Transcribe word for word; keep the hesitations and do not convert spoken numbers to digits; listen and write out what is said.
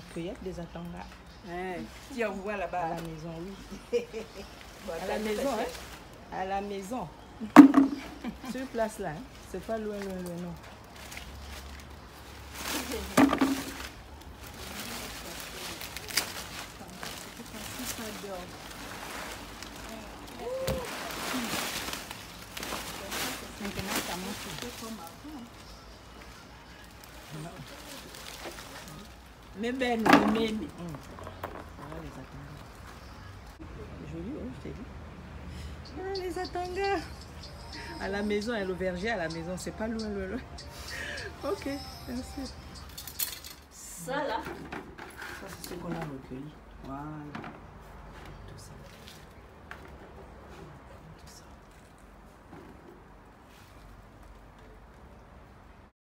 cueillette des atangas. Hein, tu en vois là-bas. À la maison, oui. Bon, à la maison, hein. À la maison. Sur place là, hein. C'est pas loin, loin, loin, non. Maintenant, ça monte comme avant. Mais ben, mais même. Voilà les atangas. Joli, hein, je t'ai dit. Ah, les atangas. À la maison, et le verger à la maison, c'est pas loin, loin, loin. Ok, merci. Ça là, Ça, c'est ce qu'on a recueilli. Voilà.